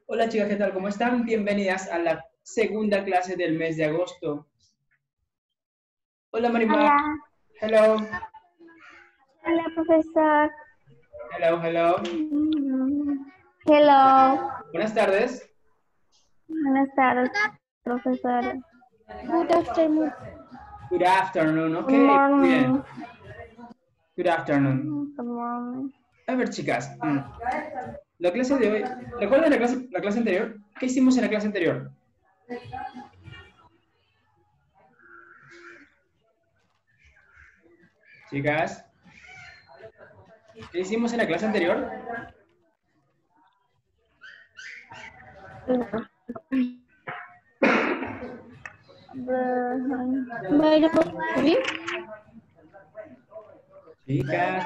Hola chicas, ¿qué tal? ¿Cómo están? Bienvenidas a la segunda clase del mes de agosto. Hola Marimar. Hola, Hello. hola profesor. Hello, hello. Hello. Buenas tardes. Buenas tardes, profesor. Good afternoon. Good afternoon, ok. Good Muy bien. morning. Good afternoon. Good morning. A ver chicas, la clase de hoy, ¿recuerdan la clase anterior? ¿Qué hicimos en la clase anterior? Chicas, ¿qué hicimos en la clase anterior? Chicas,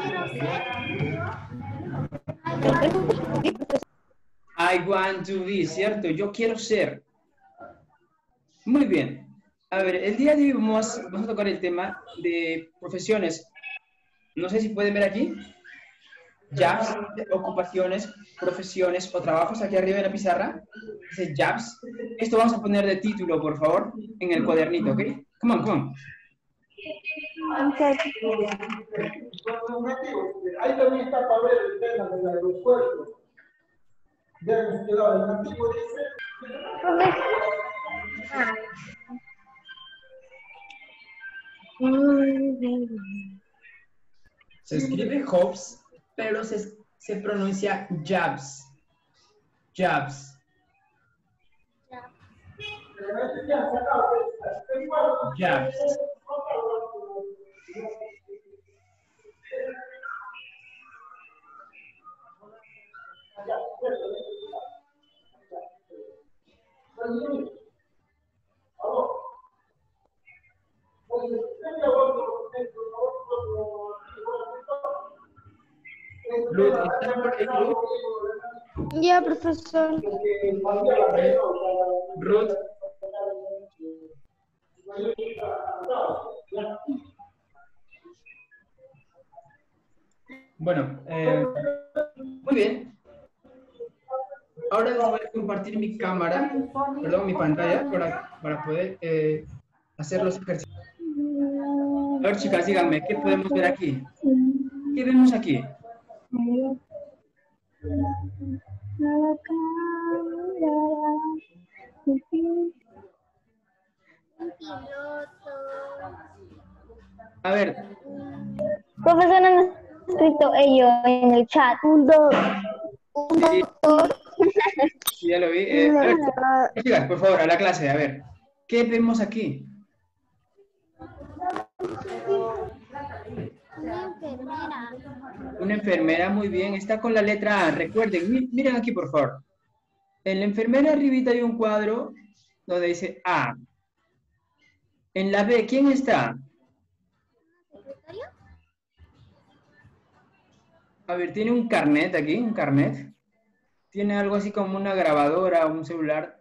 I want to be, ¿cierto? Yo quiero ser. Muy bien. A ver, el día de hoy vamos a tocar el tema de profesiones. No sé si pueden ver aquí. Jobs, ocupaciones, profesiones o trabajos aquí arriba en la pizarra. Dice jobs. Esto vamos a poner de título, por favor, en el cuadernito, ¿ok? Come on, come on. Okay. Ahí también está para ver el tema del aeropuerto. Ya hemos quedado en antiguo, Se escribe jobs, pero se pronuncia jobs. Jobs. Jobs. Ruth, ¿estás por ahí, Ruth? Ya, profesor. Ruth. Bueno, muy bien. Ahora les voy a compartir mi cámara, perdón, mi pantalla, para poder hacer los ejercicios. A ver, chicas, díganme, ¿qué podemos ver aquí? ¿Qué vemos aquí? A ver, Profesor, han escrito ellos en el chat. Un dos. sí, sí, ya lo vi. A ver, chicas, por favor, a la clase, a ver. ¿Qué vemos aquí? Una enfermera. Una enfermera, muy bien, está con la letra A. Recuerden, miren aquí, por favor. En la enfermera arribita hay un cuadro donde dice A. En la B, ¿quién está? ¿Secretaria? A ver, tiene un carnet aquí, un carnet. Tiene algo así como una grabadora, un celular.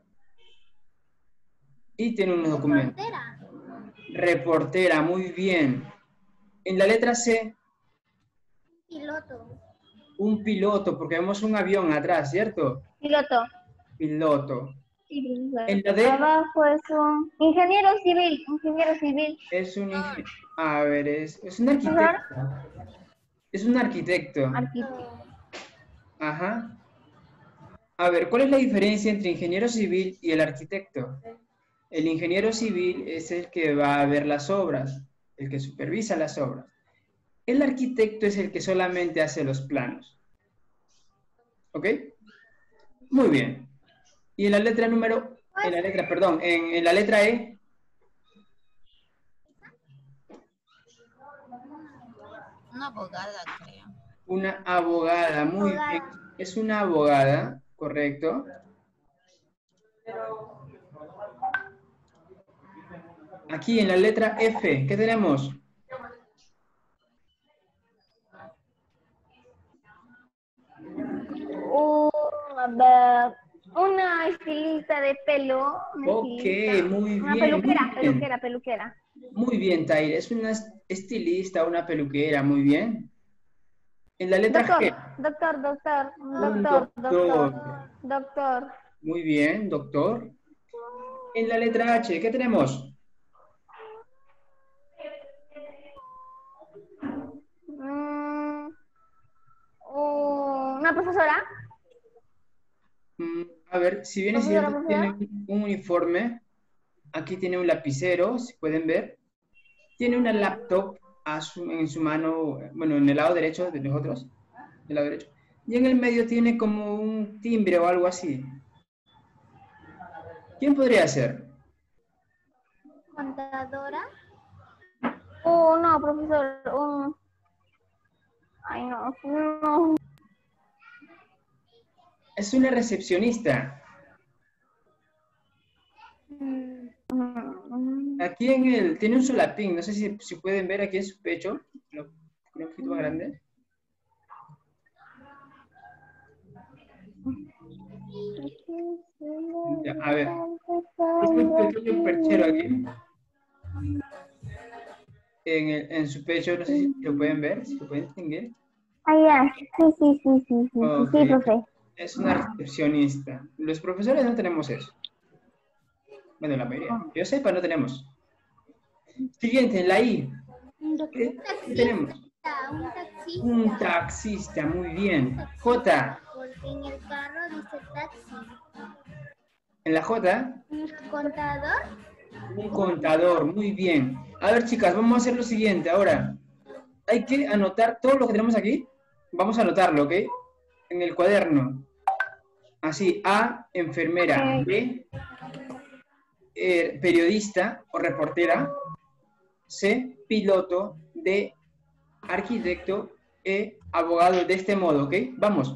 Y tiene unos documentos. Reportera. Reportera, muy bien. En la letra C, Piloto. un piloto, porque vemos un avión atrás, ¿cierto? Piloto. Piloto. En la D Abajo es un ingeniero civil. Ingeniero civil. es un ingeniero. A ver, es un Profesor, arquitecto. Es un arquitecto. arquitecto. Ajá. A ver, ¿cuál es la diferencia entre ingeniero civil y el arquitecto? El ingeniero civil es el que va a ver las obras, el que supervisa las obras. El arquitecto es el que solamente hace los planos. ¿Ok? Muy bien. Y en la letra en la letra E, Una abogada, creo. una abogada. Muy bien. Es una abogada, correcto. Aquí en la letra F, ¿qué tenemos? A ver, una estilista de pelo. Ok, muy Una bien, muy bien. peluquera. Muy bien, Tair. Es una estilista, una peluquera, muy bien. En la letra G, Doctor. un doctor. Doctor. Muy bien, doctor. En la letra H, ¿qué tenemos? Una profesora. A ver, si bien es Profesora, cierto, tiene profesora. un uniforme, aquí tiene un lapicero, si pueden ver. Tiene una laptop en su mano, bueno, en el lado derecho de nosotros, del lado derecho. Y en el medio tiene como un timbre o algo así. ¿Quién podría ser? Contadora. No, profesor. Ay, no, no. Es una recepcionista. Aquí tiene un solapín, no sé si pueden ver aquí en su pecho, un poquito más grande. Ya, a ver, es un pequeño perchero aquí, en su pecho, no sé si lo pueden ver, si lo pueden distinguir. Ah, ya. Ok, Sí, profe. es una recepcionista. Los profesores no tenemos eso. Bueno, la mayoría. Que yo sepa, no tenemos. Siguiente, la I. Un ¿Qué tenemos? Un taxista. Un taxista, muy bien. J. Porque en el carro dice taxi. En la J, Un contador. un contador, muy bien. A ver, chicas, vamos a hacer lo siguiente. Ahora, hay que anotar todo lo que tenemos aquí. Vamos a anotarlo, ¿ok? En el cuaderno. Así, A, enfermera. B, periodista o reportera. C, piloto. D, arquitecto. E, abogado. De este modo, ¿ok? Vamos.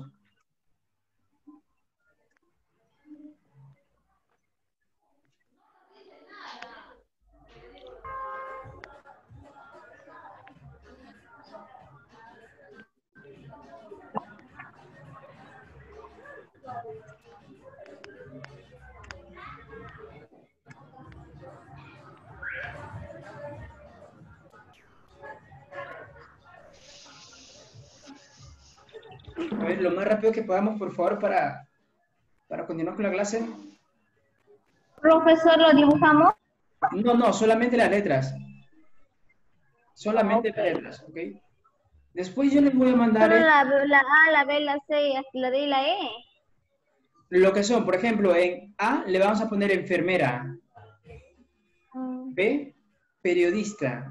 A ver, lo más rápido que podamos, por favor, para continuar con la clase. Profesor, ¿lo dibujamos? No, solamente las letras. Solamente Ok. las letras, ¿ok? Después yo les voy a mandar Solo la A, la B, la C, la D y la E. lo que son. Por ejemplo, en A le vamos a poner enfermera. B, periodista.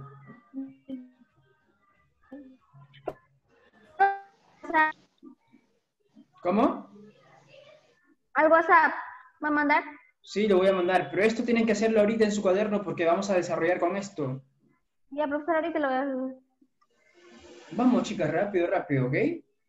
¿Cómo? Al WhatsApp. ¿Va a mandar? Sí, lo voy a mandar. Pero esto tienen que hacerlo ahorita en su cuaderno porque vamos a desarrollar con esto. Ya, profesor, ahorita lo voy a hacer. Vamos, chicas, rápido, rápido, ¿ok?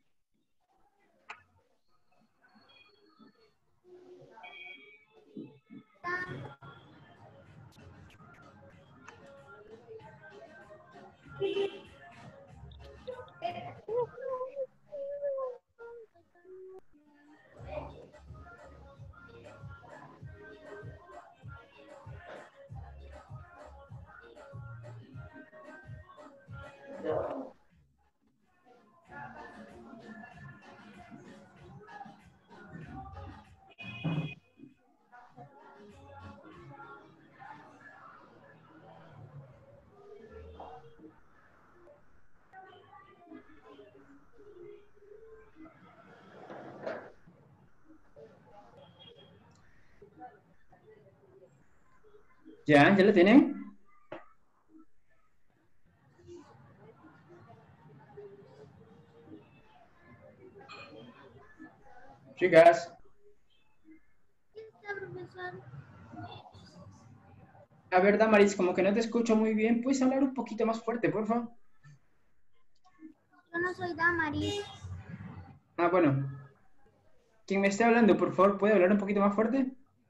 ¿Ya? ¿Ya lo tienen? Chicas. Está, profesor. A ver, Damaris, como que no te escucho muy bien. ¿Puedes hablar un poquito más fuerte, por favor? Yo no soy Damaris. Ah, bueno. Quien me esté hablando, por favor, ¿puede hablar un poquito más fuerte?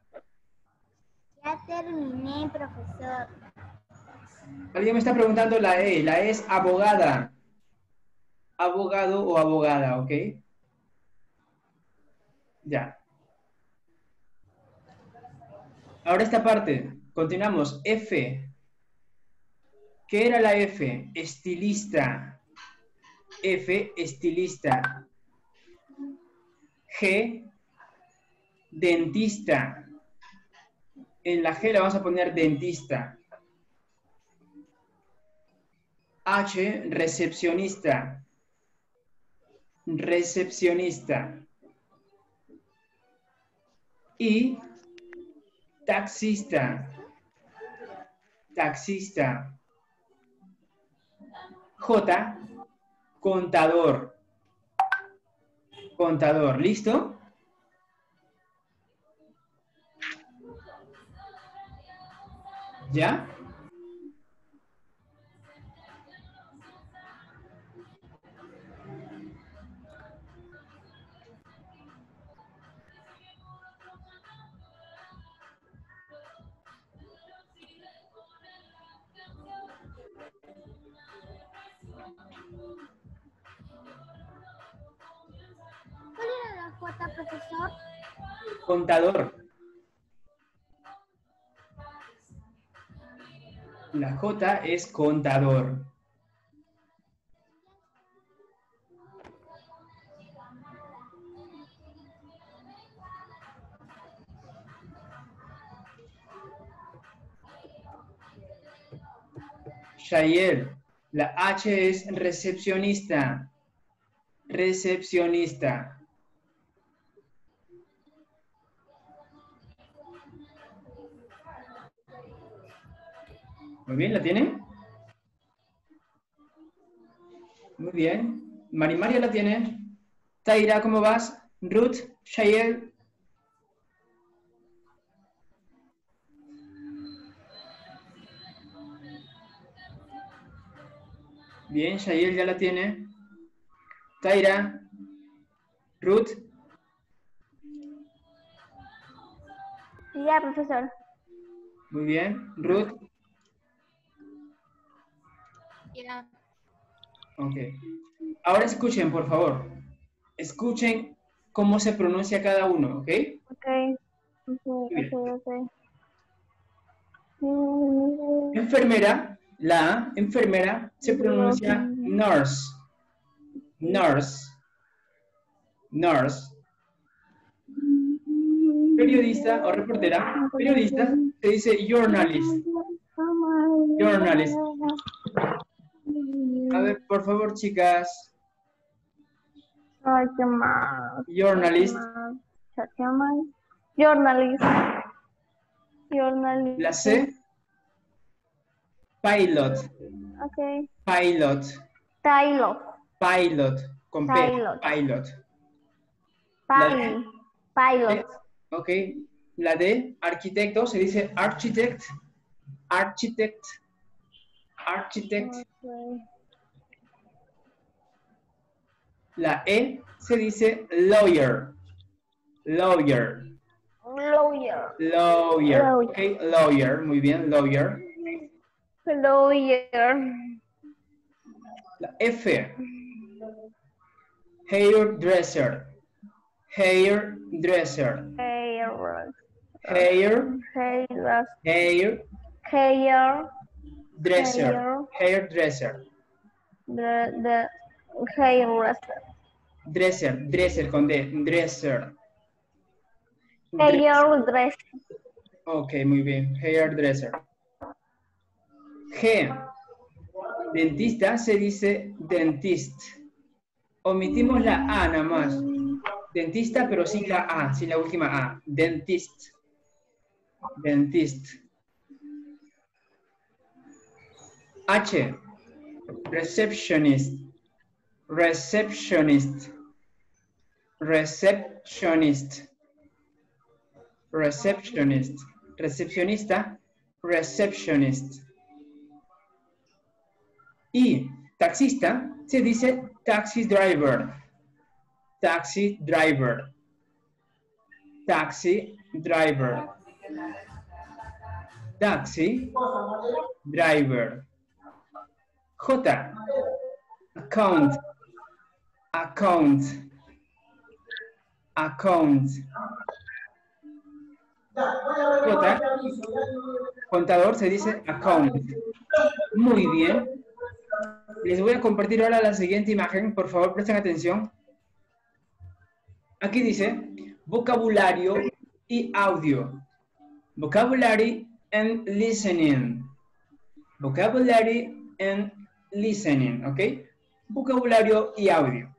Ya terminé, profesor. Alguien me está preguntando la E. La E es abogada. Abogado o abogada, ¿ok? Ya. Ahora esta parte. Continuamos. F. ¿Qué era la F? Estilista. F, estilista. G, dentista. En la G le vamos a poner dentista. H, recepcionista. Recepcionista. Y taxista. Taxista. J, contador. Contador, ¿listo? ¿Ya? ¿Cuál era la J, profesor? Contador. La J es contador. Shayel, la H es recepcionista. Recepcionista. Muy bien, ¿la tienen? Muy bien. Marimaria la tiene. Taira, ¿cómo vas? Ruth, Shayel. Bien, Shayel ya la tiene. Taira, Ruth. Ya, profesor. Muy bien. Ruth. Ya. Ok. Ahora escuchen, por favor. Escuchen cómo se pronuncia cada uno, ¿ok? Ok. Bien. Ok. Enfermera, la enfermera se pronuncia nurse. Nurse. Nurse. Periodista o reportera. Periodista se dice journalist. Journalist. A ver, por favor, chicas. Ay, qué más. Journalist. ¿Qué más? Journalist. Journalist. La C. Pilot. Ok. Pilot. Taylor. Pilot. Con P. Pilot. Pilot. La D. Pilot. Ok. La D. Arquitecto se dice architect. Architect. Architect. Okay. La E se dice lawyer. Lawyer. Lawyer. Lawyer. Lawyer. Ok, lawyer. Muy bien, lawyer. Lawyer. La F. Hairdresser. Hairdresser. Hair. Hair. Hair. Hair. Hair. Dresser. Hairdresser. The hairdresser. Dresser. Dresser con D. Dresser. Hairdresser. Ok, muy bien. Hairdresser. G. Dentista se dice dentist. Omitimos la A nada más. Dentista, pero sin la A, sin la última A. Dentist. Dentist. H. Receptionist. Receptionist. Receptionist. Receptionist. Recepcionista. Receptionist. Y taxista se dice taxi driver. Taxi driver. Taxi driver. Taxi driver. J. Account. Account. Account. J. Contador se dice account. Muy bien. Les voy a compartir ahora la siguiente imagen. Por favor, presten atención. Aquí dice vocabulario y audio. Vocabulary and listening. Vocabulary and listening, ¿ok? Vocabulario y audio.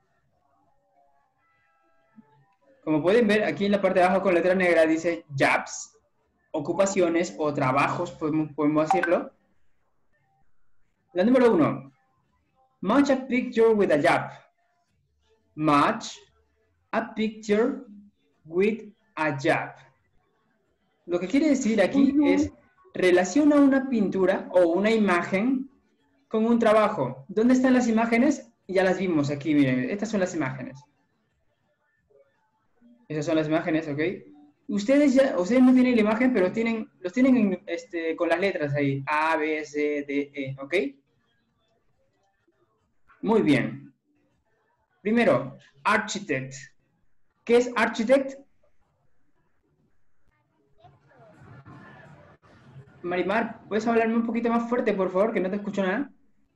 Como pueden ver, aquí en la parte de abajo con letra negra dice jobs, ocupaciones o trabajos, podemos decirlo. La número 1. Match a picture with a job. Match a picture with a job. Lo que quiere decir aquí es relaciona una pintura o una imagen con un trabajo. ¿Dónde están las imágenes? Ya las vimos aquí, miren, estas son las imágenes. Esas son las imágenes, ¿ok? Ustedes no tienen la imagen, pero los tienen con las letras ahí. A, B, C, D, E, ¿ok? Muy bien. Primero, architect. ¿Qué es architect? Marimar, ¿puedes hablarme un poquito más fuerte, por favor? Que no te escucho nada.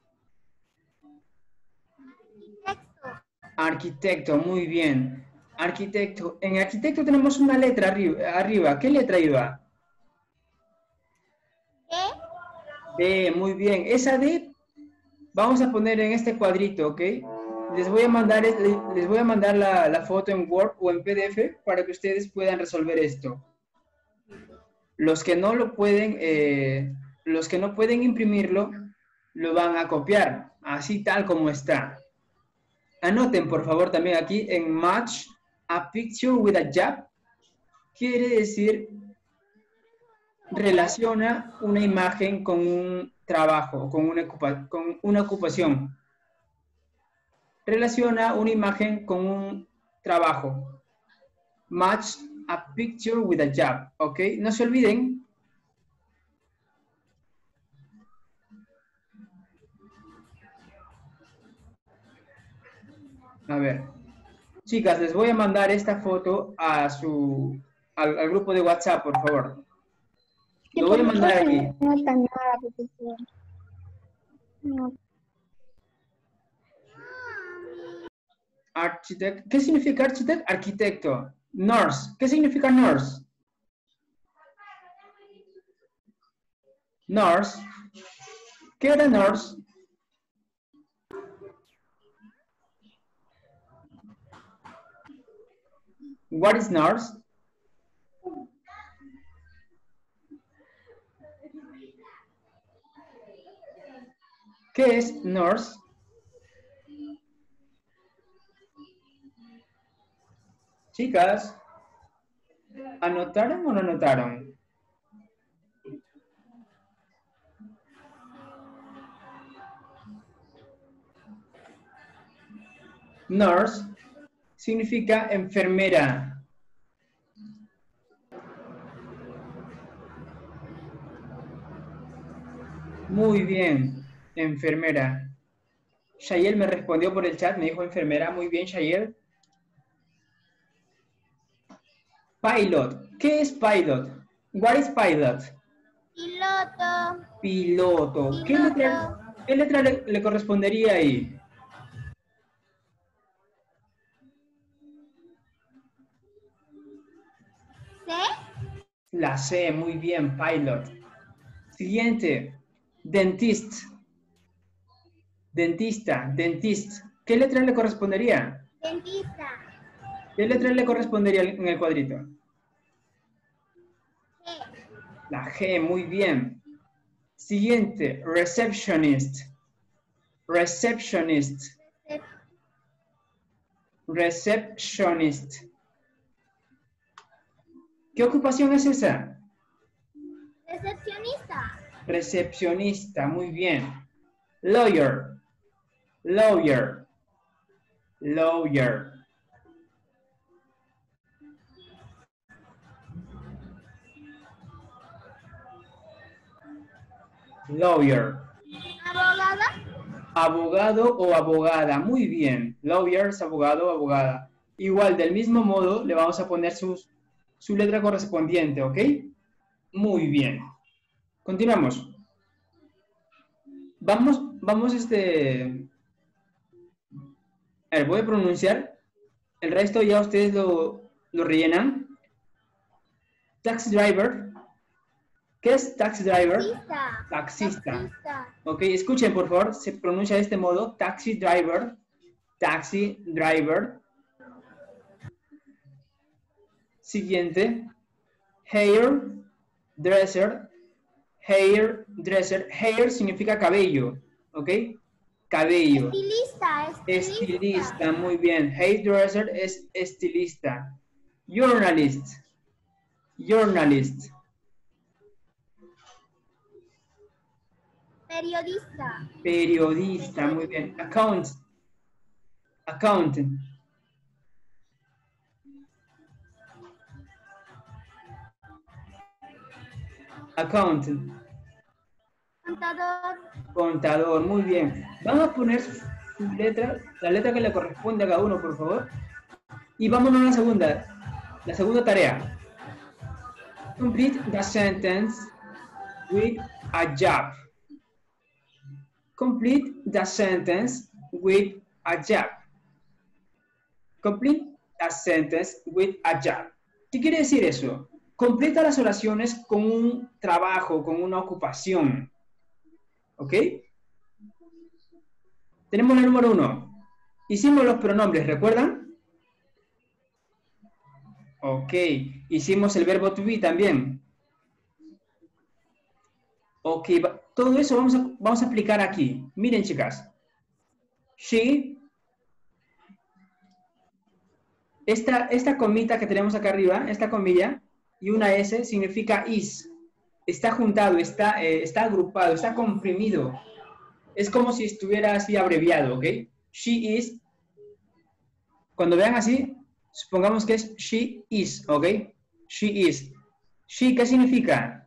Arquitecto, muy bien. Arquitecto. En arquitecto tenemos una letra arriba. ¿Qué letra iba? D, muy bien. Esa D vamos a poner en este cuadrito, ¿ok? Les voy a mandar la foto en Word o en PDF para que ustedes puedan resolver esto. Los que no pueden imprimirlo, lo van a copiar, así tal como está. Anoten, por favor, también aquí en match a picture with a job. Quiere decir, relaciona una imagen con un trabajo, con una ocupación. Relaciona una imagen con un trabajo. Match a picture with a job, ¿ok? No se olviden. A ver. Chicas, les voy a mandar esta foto al grupo de WhatsApp, por favor. Lo voy a mandar aquí. No está nada, profesor. No. Architect. ¿Qué significa architect? Arquitecto. Nurse. ¿Qué significa nurse? Nurse. ¿Qué era nurse? What is nurse? ¿Qué es nurse? Chicas, ¿anotaron o no anotaron? Nurse significa enfermera. Muy bien, enfermera. Shayel me respondió por el chat, me dijo enfermera. Muy bien, Shayel. Pilot. ¿Qué es pilot? What is pilot? Piloto. Piloto. ¿Qué letra le correspondería ahí? ¿C? La C, muy bien, pilot. Siguiente, dentist. Dentista, dentist. ¿Qué letra le correspondería? Dentista. ¿Qué letra le correspondería en el cuadrito? G. La G, muy bien. Siguiente, receptionist. Receptionist. Receptionist. ¿Qué ocupación es esa? Recepcionista. Recepcionista, muy bien. Lawyer. Lawyer. Lawyer. Lawyer. Abogada. Abogado o abogada. Muy bien. Lawyers, abogado o abogada. Igual, del mismo modo, le vamos a poner su letra correspondiente, ¿ok? Muy bien. Continuamos. Vamos, a ver, voy a pronunciar. El resto ya ustedes lo rellenan. Taxi driver. ¿Qué es taxi driver? Taxista. Taxista. Taxista. Ok, escuchen por favor, se pronuncia de este modo, taxi driver, taxi driver. Siguiente, hair dresser, hair dresser, hair significa cabello, ok, cabello. Estilista. Estilista, muy bien, hairdresser es estilista. Journalist, journalist. Periodista. Periodista, muy bien. Accountant. Accountant. Contador. Contador, muy bien. Vamos a poner su letra, la letra que le corresponde a cada uno, por favor. Y vámonos a la segunda tarea. Complete the sentence with a job. Complete the sentence with a job. Complete a sentence with a job. ¿Qué quiere decir eso? Completa las oraciones con un trabajo, con una ocupación. ¿Ok? Tenemos la número 1. Hicimos los pronombres, ¿recuerdan? Ok. Hicimos el verbo to be también. Ok. Todo eso vamos a aplicar aquí. Miren, chicas. She. Esta comita que tenemos acá arriba, esta comilla, y una S significa is. Está juntado, está agrupado, está comprimido. Es como si estuviera así abreviado, ¿ok? She is. Cuando vean así, supongamos que es she is, ¿ok? She is. She, ¿qué significa?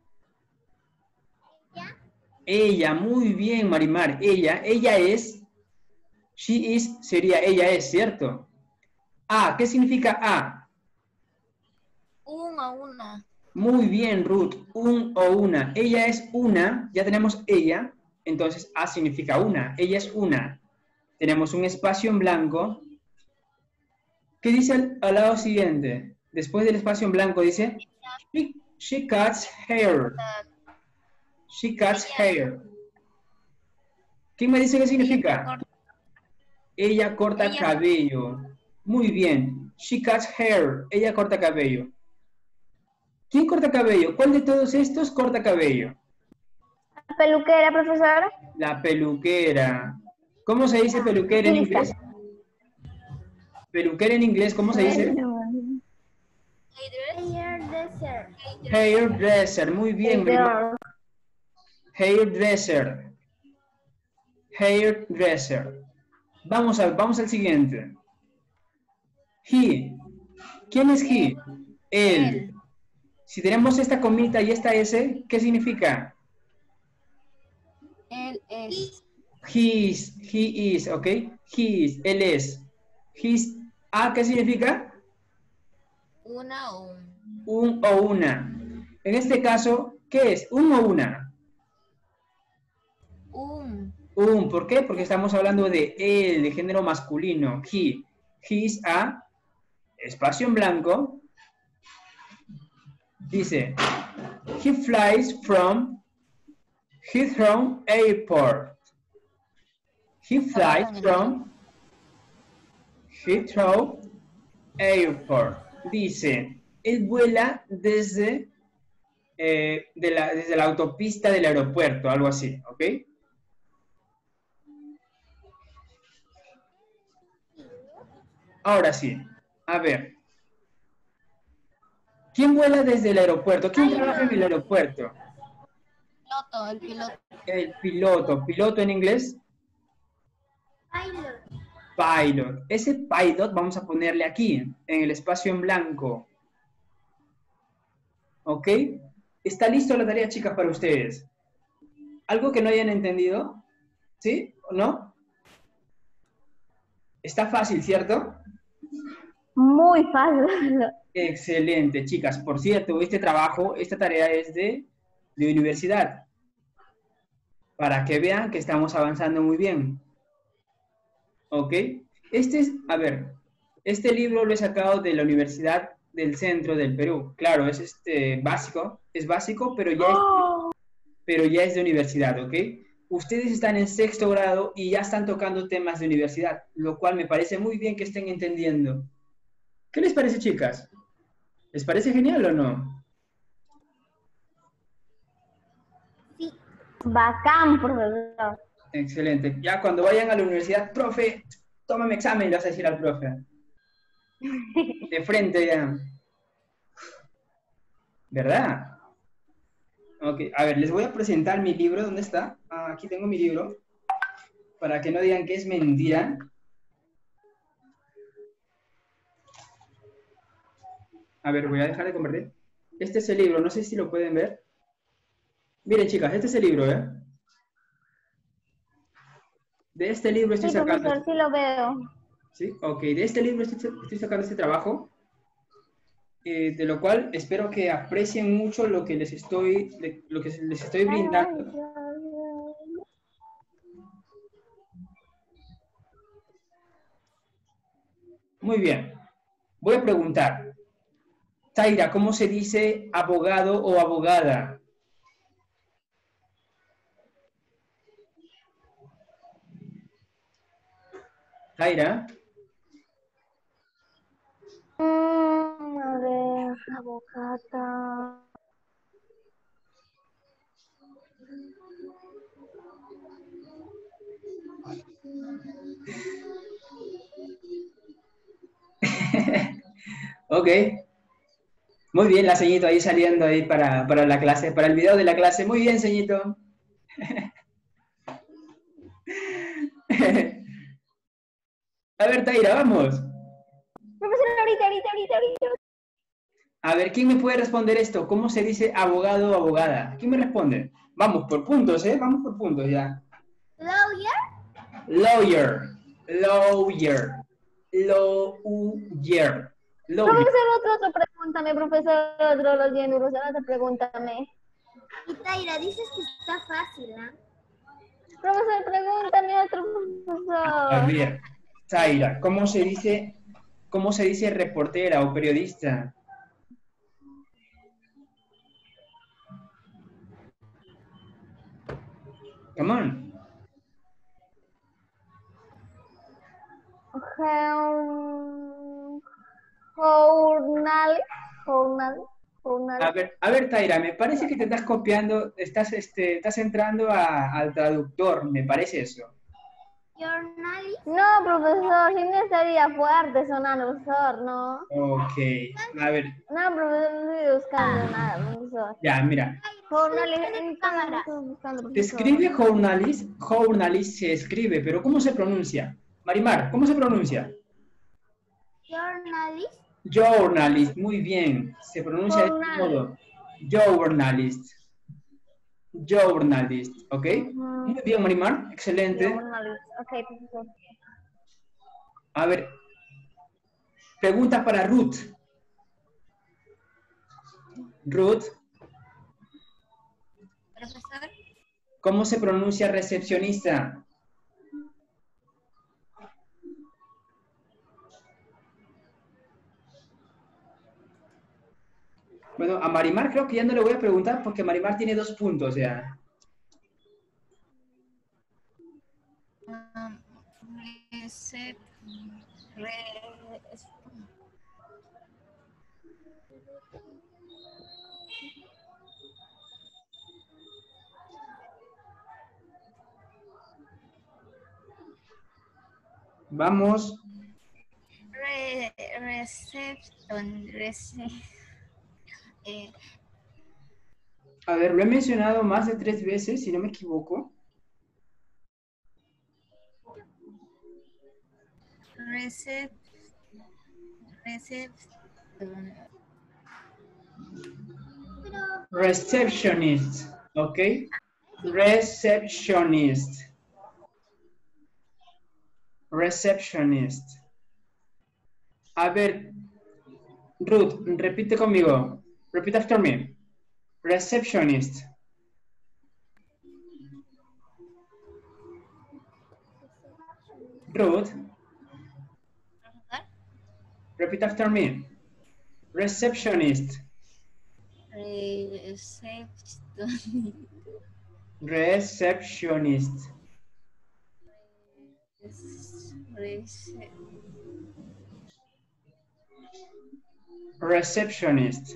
Ella, muy bien, Marimar. Ella es. She is sería ella es, ¿cierto? A, ¿qué significa a? Un o una. Muy bien, Ruth. Un o una. Ella es una. Ya tenemos ella. Entonces, a significa una. Ella es una. Tenemos un espacio en blanco. ¿Qué dice al lado siguiente? Después del espacio en blanco dice, she cuts hair. She cuts hair. ¿Quién me dice qué significa? Ella corta cabello. Muy bien. She cuts hair. Ella corta cabello. ¿Quién corta cabello? ¿Cuál de todos estos corta cabello? La peluquera, profesora. La peluquera. ¿Cómo se dice peluquera en inglés? Peluquera en inglés, ¿cómo se dice? Hairdresser. Hairdresser. Muy bien. Hairdresser. Hairdresser. Vamos al siguiente. He. ¿Quién es he? Él. Si tenemos esta comita y esta S, ¿qué significa? Él es. He is, ¿ok? He is, él es. His, ¿qué significa? Una o un. Un o una. En este caso, ¿qué es? ¿Un o una? Un. Un, ¿por qué? Porque estamos hablando de él, de género masculino. He is a, espacio en blanco. Dice, he flies from Heathrow Airport. He flies from Heathrow Airport. Dice, él vuela desde la autopista del aeropuerto, algo así, ¿ok? Ahora sí, a ver. ¿Quién vuela desde el aeropuerto? ¿Quién trabaja en el aeropuerto? Piloto, el piloto. El piloto. ¿Piloto en inglés? Pilot. Pilot. Ese pilot vamos a ponerle aquí, en el espacio en blanco. ¿Ok? ¿Está listo la tarea, chicas, para ustedes? ¿Algo que no hayan entendido? ¿Sí o no? Está fácil, ¿cierto? Muy fácil. Excelente, chicas. Por cierto, esta tarea es de universidad. Para que vean que estamos avanzando muy bien. ¿Ok? Este libro lo he sacado de la Universidad del centro del Perú. Claro, es básico, pero ya es de universidad, ¿ok? Ustedes están en sexto grado y ya están tocando temas de universidad, lo cual me parece muy bien que estén entendiendo. ¿Qué les parece, chicas? ¿Les parece genial o no? Sí. Bacán, profesor. Excelente. Ya cuando vayan a la universidad, profe, tómame examen, le vas a decir al profe. De frente ya. ¿Verdad? Ok, a ver, les voy a presentar mi libro. ¿Dónde está? Ah, aquí tengo mi libro. Para que no digan que es mentira. A ver, voy a dejar de convertir. Este es el libro, no sé si lo pueden ver. Miren, chicas, este es el libro, ¿eh? De este libro estoy Sí, sacando... profesor, sí lo veo. ¿Sí? Ok, de este libro estoy sacando este trabajo. De lo cual espero que aprecien mucho lo que les estoy brindando. Muy bien. Voy a preguntar, Taira, ¿cómo se dice abogado o abogada? Taira, A ver, abogada. ok. Muy bien, la ceñito ahí saliendo ahí para la clase, para el video de la clase. Muy bien, ceñito. A ver, Taira, vamos. Profesor, ahorita. A ver, ¿quién me puede responder esto? ¿Cómo se dice abogado o abogada? ¿Quién me responde? Vamos por puntos, ¿eh? Vamos por puntos ya. Lawyer. Lawyer. Lawyer. Lawyer. Lawyer. Profesor, otro, pregúntame, profesor, otro, los bien duros, otro, pregúntame. Y Taira, dices que está fácil, ¿ah? Profesor, pregúntame otro, A profesor. ver, Zaira, cómo se dice reportera o periodista? Come on. Journal. A ver, Taira, me parece que te estás copiando, estás entrando al traductor, me parece eso. Journalist. No, profesor, sí me estaría fuerte sonando, profesor, ¿no? Ok, a ver, No, profesor, no estoy buscando nada, profesor. ya, mira. Journalist, en Cámara. estoy buscando, Se profesor. escribe journalist se escribe, pero ¿cómo se pronuncia? Marimar, ¿cómo se pronuncia? Journalist. Journalist, muy bien, se pronuncia de este Journalist. modo. Journalist. Journalist, ¿ok? Muy bien, Marimar, excelente. Journalist, ok, profesor. A ver, preguntas para Ruth. Ruth, Profesor. ¿cómo se pronuncia recepcionista? Bueno, a Marimar creo que ya no le voy a preguntar porque Marimar tiene 2 puntos ya. Recep. Vamos. A ver, lo he mencionado más de 3 veces, si no me equivoco. Receptionist, ¿ok? Receptionist. Receptionist. A ver, Ruth, repite conmigo. Repeat after me. Receptionist. Ruth, repeat after me. Receptionist. Receptionist. Receptionist.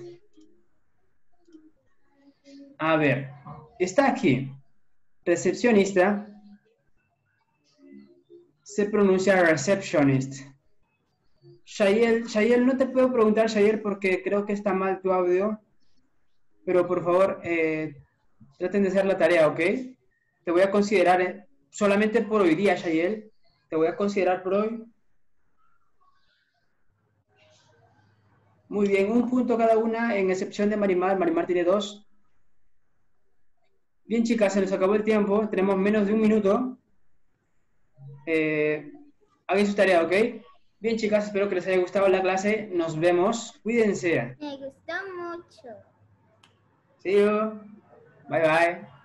A ver, está aquí. Recepcionista se pronuncia receptionist. Shayel, no te puedo preguntar, Shayel, porque creo que está mal tu audio. Pero por favor, traten de hacer la tarea, ¿ok? Te voy a considerar solamente por hoy día, Shayel. Te voy a considerar por hoy. Muy bien, un punto cada una, en excepción de Marimar. Marimar tiene 2. Bien, chicas, se nos acabó el tiempo. Tenemos menos de un minuto. Hagan su tarea, ¿ok? Bien, chicas, espero que les haya gustado la clase. Nos vemos. Cuídense. Me gustó mucho. See you. Bye, bye.